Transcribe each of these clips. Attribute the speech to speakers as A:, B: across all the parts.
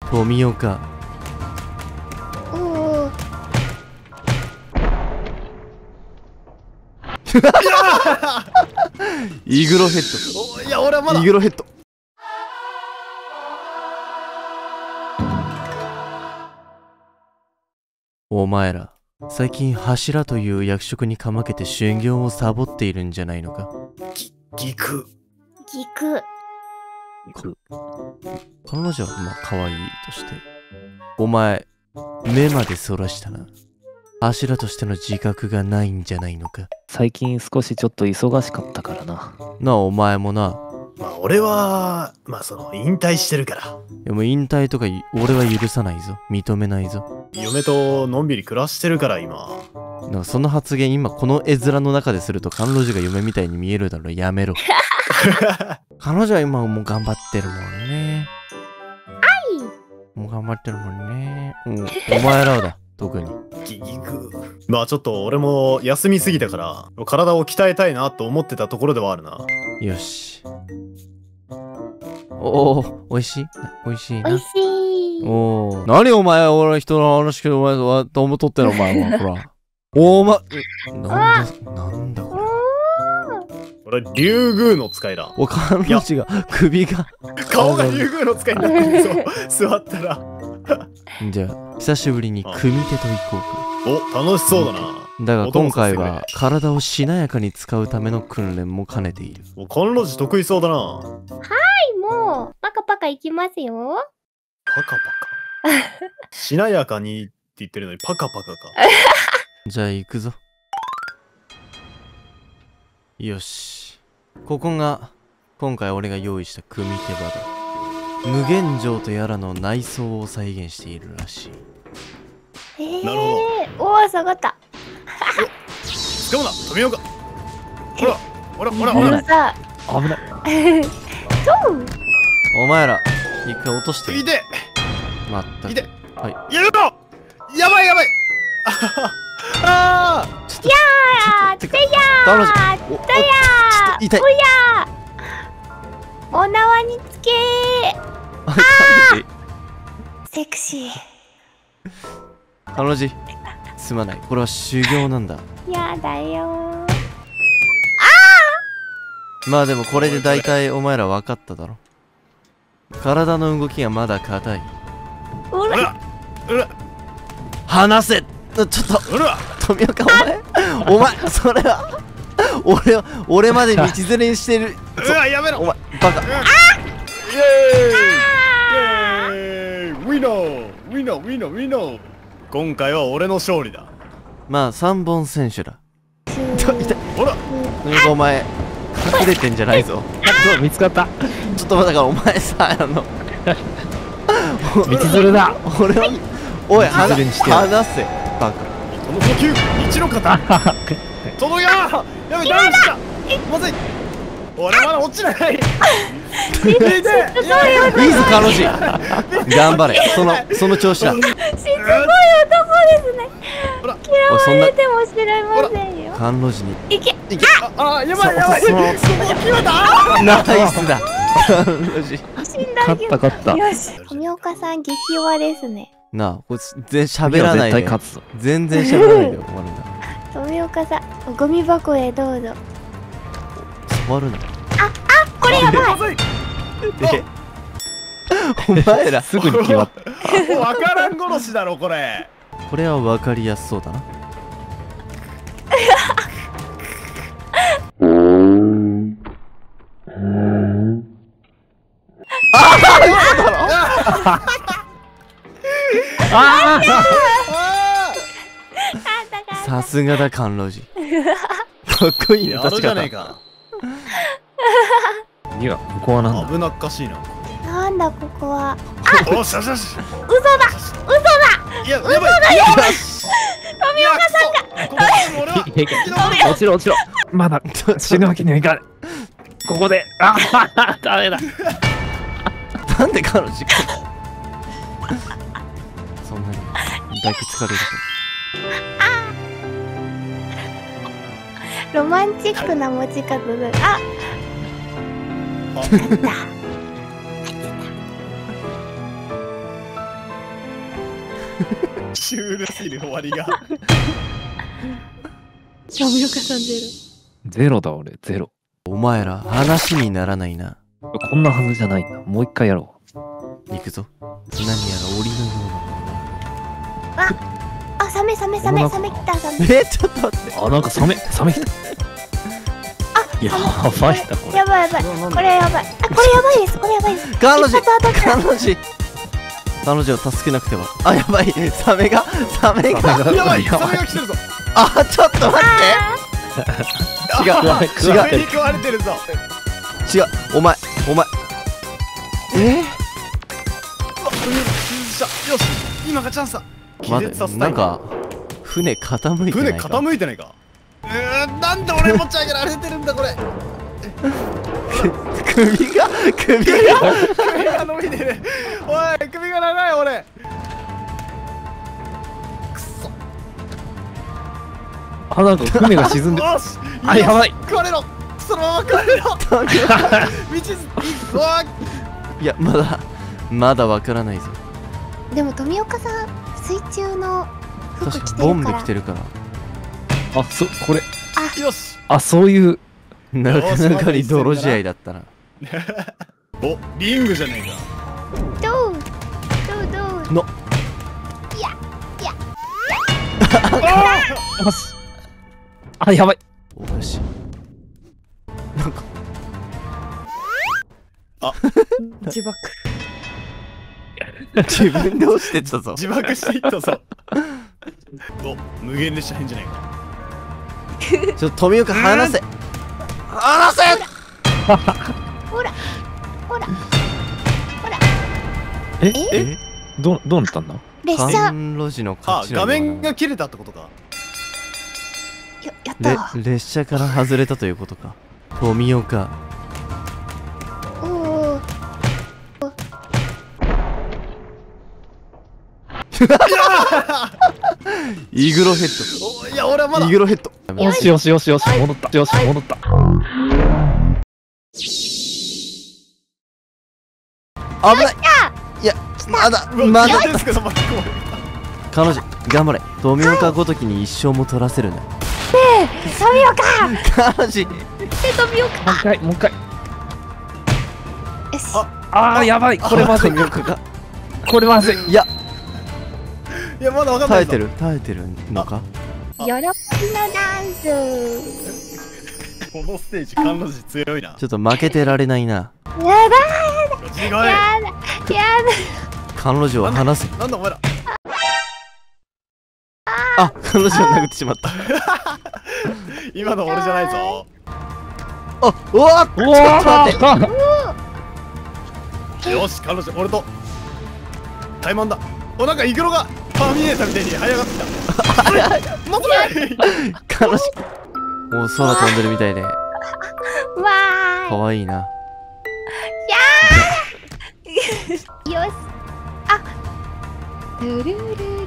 A: 富岡。
B: おお。
A: イグロヘッ
C: いや俺はま
A: ド。
C: だ
A: イグロヘッド。お前ら、最近柱という役職にかまけて修行をサボっているんじゃないのか。
C: ギク
B: ギク。
A: 彼女はまあ可愛いとして、お前、目までそらしたな。柱としての自覚がないんじゃないのか。
D: 最近少しちょっと忙しかったからな。
A: なあ、お前もな。
C: まあ俺は引退してるから。
A: いやもう引退とか俺は許さないぞ。認めないぞ。
C: 嫁とのんびり暮らしてるから今。
A: なんかその発言今この絵面の中ですると彼女が嫁みたいに見えるだろ。やめろ。彼女は今もう頑張ってるもんね。もう頑張ってるもんね。お前らだ、特に。
C: ギク。まあちょっと俺も休みすぎたから体を鍛えたいなと思ってたところではあるな。
A: よし。おお、おいしいおいしいな。
B: おいしい。
A: おお。何お前、俺人の話けどお前はと思っとってんのお前は。ほら。お前、なんだこれ。
C: 俺竜宮の使いだ。
A: お彼女が首が
C: 顔が竜宮の使いになってるぞ。座ったら。
A: じゃあ久しぶりに組手と行こうか。
C: お、楽しそうだな。
A: だが今回は体をしなやかに使うための訓練も兼ねている。
C: お、甘露寺得意そうだな。
B: もう、パカパカいきますよ。
C: パカパカ。しなやかにって言ってるのにパカパカか。
A: じゃあ行くぞ。よし。ここが今回俺が用意した組手場だ。無限城とやらの内装を再現しているらしい。
C: なるほ
B: ど。おお、下がった。
C: しかもな、富岡。ほら、ほら、ほら、ほら。
B: さ、
D: 危ない。
A: お前ら一回落として。
C: いて。
A: まったく。
C: いて。
A: はい。
C: やめろ。やばいやばい。ああ。
A: ちょっと。
B: やー、てや
A: 彼女。
B: ー、てやー、
A: 痛い。
B: おやー。お縄につけー。セクシー。
A: 彼女。すまない。これは修行なんだ。
B: やだよー。
A: まあでもこれで大体お前ら分かっただろ。体の動きがまだ硬い。
B: うら。
A: 離せ。ちょっと富岡お前それは俺まで道連れにしてる。
C: やめろ。
A: お前バカ。
C: イエーイ。ウィノーウィノーウィノーウィノー。今回は俺の勝利だ。
A: まあ3本選手だ。
C: ほら
A: 富岡お前隠れてんじゃないぞ。
D: 見つかった。
A: ちょっと待ってからお前さ
D: 道連れだ。
A: 俺はおい離せバカ。
C: この呼吸一の型。届けやべダメしたまずい。俺まだ落ちない。
A: いいぞ彼女頑張れ。その調子だ。
B: しつこい男ですね。嫌われても知れませんよ。
A: 甘露寺に
B: いけ。
C: あやばいやばい。
A: ナイスだ。甘露寺
B: 死んだけど。
D: 勝った。
B: よし。富岡さん激弱ですね。
A: なあこいつ全然喋らないで。全然喋らないで終わるんだ。
B: 富岡さんゴミ箱へどうぞ。
A: 触るな。
B: これやばい。
A: お前ら
D: すぐに決まった。
C: わからん殺しだろこれ。
A: これは分かりやすそうだな。さすがだ甘露寺。かっこいいね。
C: やるじゃねえか。
D: いやここはなんだ。
C: 危なっかしいな。
B: なんだここは。
C: おしよしよし。
B: 嘘だ。
C: いややばい。
B: 富岡さんが。
D: 落ちろ落ちろ。まだ死ぬわけにはいかない。ここでダメだ。
A: なんで彼女そんなに抱きつかれる
B: ロマンチックな持ち方で。あっ。
C: シュールすぎる終わりが。
B: 富岡さんゼ
D: ゼロだ俺、ゼロ。
A: お前ら話にならないな。
D: こんなはずじゃないんだ。もう一回やろ
A: 行くぞ。何やら檻のようなものが。
B: ロ。あ、サメ来た、サメ。
A: ちょっと待って。
D: う。あ、なんかサメ来た。やばいな、これ。
B: やばい。これやばい。あ、これやばいです。
A: 彼女
B: 一発当たった
A: 彼女を助けなくては。あ、やばい。サメが。
C: やばい、サメが来てるぞ。
A: あ、ちょっと待って。違う。
C: サメに食われてるぞ。
A: 違う。お前。
C: よし、今がチャンスだ。気
A: 待って、
C: 絶させた
A: ないんか船傾いてないか。
C: 傾いてないか。なんで俺持ち上げられてるんだこれ。
A: 首が
C: 首が伸びてる。おい、首が長い俺。くそ。
D: あ、なんか船が沈んでる。
C: よし。
D: あ、やばい。
C: 食われろ。そのまま食われろ。道
A: いや、まだわからないぞ。
B: でも富岡さん、水中の服着てるから。
A: ボンベ着てるから。
D: あ、これ。
C: よし。
D: あ、そういう。
A: なかなかに泥試合だったな。
C: お、リングじゃねえか。
B: どう
A: の。
D: あ、やばい。
A: おかしい。なんか。
B: 自爆。
A: 自分で落ちてったぞ。
C: 自爆していったぞ。お、無限列車変じゃないか。
A: ちょっと富岡離せ。
B: ほら。
D: え
A: え、
D: どうなったんだ。
B: 列車。
A: 甘露寺の
C: あ、
A: 勝ち。
C: 画面が切れたってことか。
B: やった。
A: 列車から外れたということか。富岡。イグロヘッ
C: お、いや、俺はまだ。
A: ド。イグロヘッド。
D: よし、戻った。
A: 危ない。いや、まだ。
C: ですけど、まだ
A: 彼女、頑張れ。富岡ごときに一生も取らせるな。
B: 富岡。
A: 彼女。
B: 富岡。
D: もう一回。
B: よし。
D: あー、やばい。これまずい。
A: 富岡が。
D: これまずい。
C: いや、まだわかんないぞ。
A: 耐えてるのか。
B: 喜びのダンス。
C: このステージ、甘露寺強いな。
A: ちょっと負けてられないな。
B: や
C: 違う。
B: だ。
A: 彼女を離せ。
C: なんだお前ら。
A: あ、彼女を殴ってしまった。
C: 今の俺じゃないぞ。
A: あ、うわっ、ちょっと待って。
C: よし、彼女、俺と怠慢だ。お、なんかイグロがターミネーターみたいに這い上がってきた。待て。
A: 彼女。もう空飛んでるみたいで。
B: わ
A: 可愛いな。
B: ーい。よし。あ。ルルルルルル。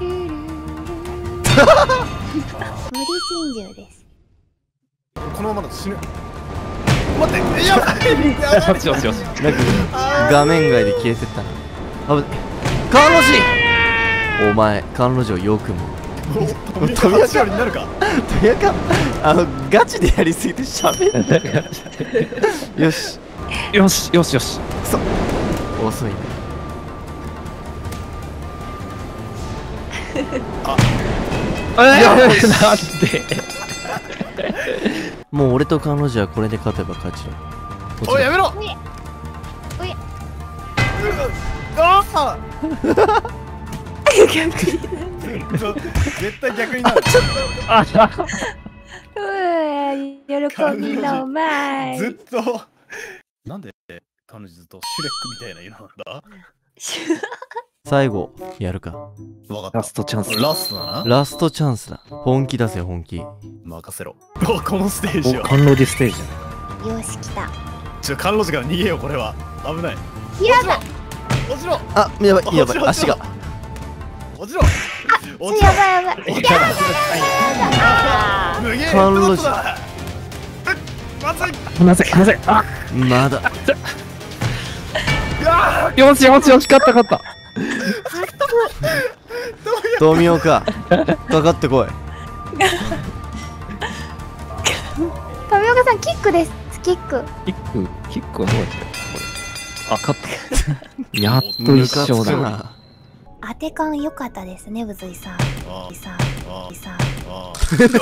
B: 森真珠です。
C: このままだと死ぬ。待って、やばい。
D: よし。
A: なんか画面外で消えてったな。あぶね。彼女。お前、彼女をよくも。
C: 富岡勝利になるか。
A: 富岡、ガチでやりすぎて喋んない。よし。
D: そう。
A: 遅いね。
D: なんで。
A: もう俺と彼女はこれで勝てば勝ちだ。
C: おい、やめろ。あ絶対逆になる。
B: 喜びの前。
C: ずっと。なんで彼女ずっとシュレックみたいな色なんだ。
A: 最後やるか。
C: わかった。
D: ラストチャンス。
C: ラストだな。
A: ラストチャンスだ。本気出せ本気。
C: 任せろ。このステージを。
D: 甘露寺ステージじ
B: よし、来た。
C: 甘露寺から逃げよう。これは危ない。
B: やだ。
C: 落ちろ。
A: あ、やばい足が。
C: 落ちろ。
B: やばい。
C: 無限
A: 甘露寺。
C: まずい。
D: あ、
A: まだ。
D: よし、勝った。
C: どう
A: 富岡かかってこい。
B: 富岡さんキックです。キック。
D: キックはどうやってこれ。あ、勝った。やっと一緒
A: ムカつく
D: だ。
A: な。
B: 当て感良かったですね、うずいさん。
C: あ
B: うずいさん。
C: あ
B: うずいさん。
C: あ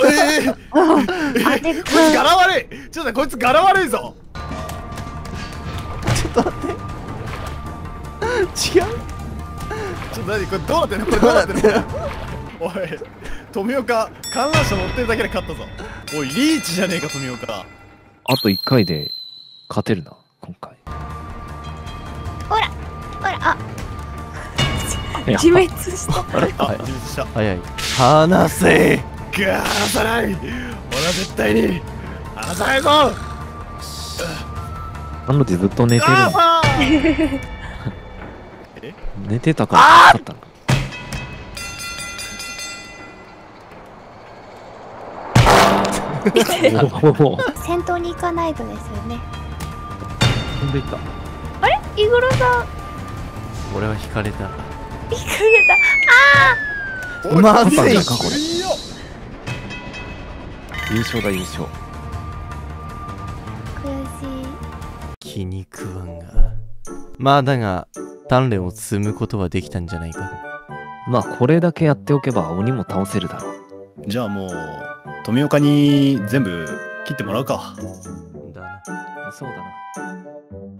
B: 当て
C: こいつ
B: 感。
C: 柄悪い。ちょっとこいつ柄悪いぞ。
A: ちょっと待って。違う。
C: ちょっと何これどうなってんのこれどうなってんのおい富岡観覧車乗ってるだけで勝ったぞ。おいリーチじゃねえか富岡。
D: あと1回で勝てるな、今回。
B: ほら、あ、
D: いや
B: 自滅した。
C: あ自滅した。
A: 早い。離せ。
C: 離さない。俺は絶対に離さないぞ。
D: 彼女ずっと寝てるの。
C: あ
D: 寝てたから勝ったの。おお、
B: 先頭に行かないとですよね。
D: 飛んでいった。
B: あれ、イグロさん。
A: 俺は引かれた。
B: 引かれた。
C: おい
A: まずい
C: いいよ
D: これ
C: いいよ。
D: 優勝だ、優勝。
B: 悔しい。
A: 気に食わんが。まあだが鍛錬を積むことはできたんじゃないか。
D: まあ、これだけやっておけば鬼も倒せるだろう。
C: じゃあもう富岡に全部切ってもらうか。
A: だな。
D: そうだな。